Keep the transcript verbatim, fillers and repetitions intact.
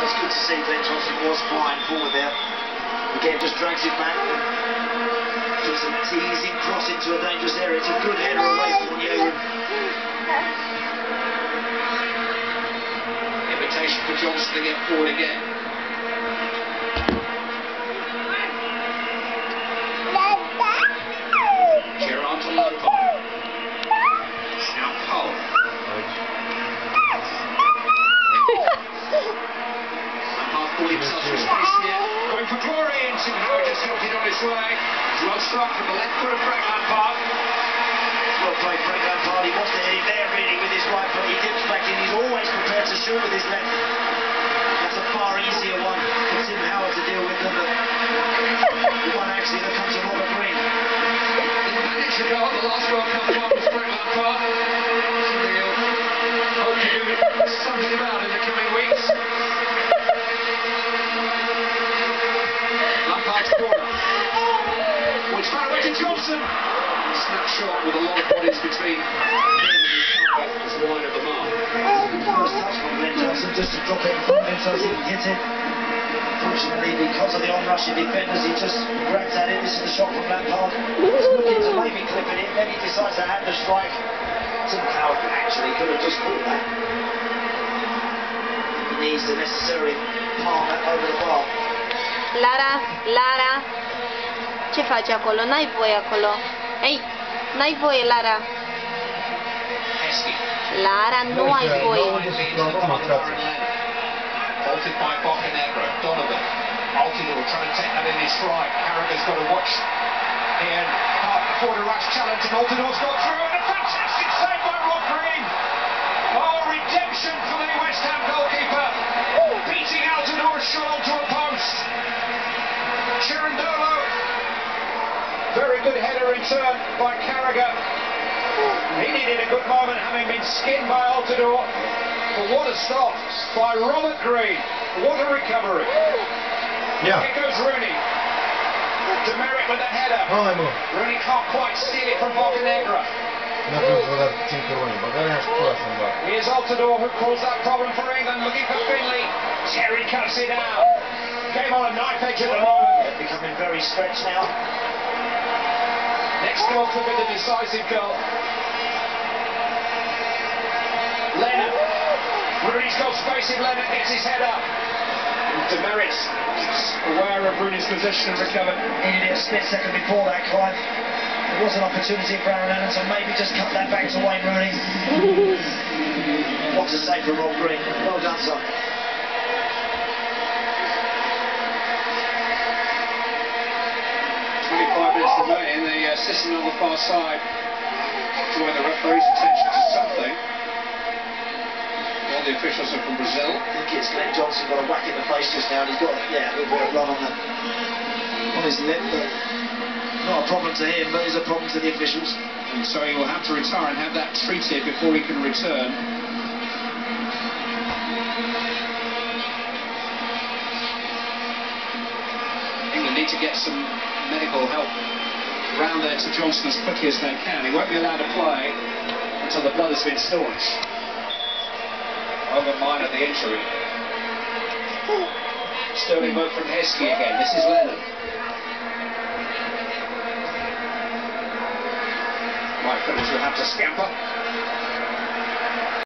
It's good to see Ben Johnson was flying forward there. Again, just drags it back. Puts a teasing cross into a dangerous area. It's a good header away from Yeoman. Invitation for Johnson to get forward again. Gerard to Lampard. Now Cole. Lampard thought himself some space here. Going for glory, and Tim Howard just helped it on his way. Well struck from the left foot of Frank Lampard. Well played, Frank Lampard. He wants to hit it there really with his right foot. He dips back in. He's always prepared to shoot with his left. That's a far easier one for Tim Howard to deal with than the, the one actually that comes to Robert Green. Didn't manage to go on the last World Cup one was Frank Lampard. Something he'll hope to do something about in the coming weeks. Lampard's corner. Which far away to Johnson. Snapshot with a lot of bodies between him and the was wide of the mark. First touch from Ben Johnson, just to drop it in front of him so he can hit it. Fortunately, because of the on-rushing defenders, he just grabs at it. This is the shot from Lampard. He's looking to maybe clip it in, then he decides to have the strike. Tim Howard actually could have just caught that. He needs to necessarily palm that over the bar. Lara, Lara, ce faci acolo? N-ai voie acolo. Ei, n-ai voie, Lara. Lara, nu ai voie. Bolted by Bocanegra, Donovan. Altidore trying to take that in his stride. Carragher's got to watch here. Before the rush challenge, and Altidore's got through, and a fantastic save by Rob Green. Oh, redemption for the West Ham goalkeeper. Beating Altidore's shot onto a post. Cherundolo. Very good header in turn by Carragher. He needed a good moment, having been skinned by Altidore. But what a stop by Robert Green. What a recovery. Yeah. Here goes Rooney. Demerit with the header. Vamos. Rooney can't quite steal it from Bocanegra. Here's Altidore, who caused that problem for England, looking for Finley. Terry cuts it out. Game on a knife edge at the moment. They're becoming very stretched now. Next goal could be the decisive goal. Leonard. Rooney's got space if Leonard gets his head up. Demerit's aware of Rooney's position and recovered. Needed it a split second before that, Clive. There was an opportunity for Aaron Lennon to maybe just cut that back to Wayne Rooney. What a save from Rob Green. Well done, son. twenty-five minutes remaining. The assistant on the far side drawing the referee's attention to something. All the officials are from Brazil. I think it's Glenn Johnson got a whack in the face just now, and he's got yeah, a little bit of blood on the on his lip, but not a problem to him, but it's a problem to the officials. And so he will have to retire and have that treated before he can return. England need to get some medical help round there to Johnson as quickly as they can. He won't be allowed to play until the blood has been stanched. Over minor the injury. Sterling vote from Heskey again. This is Lennon. Right, Phillips will have to scamper.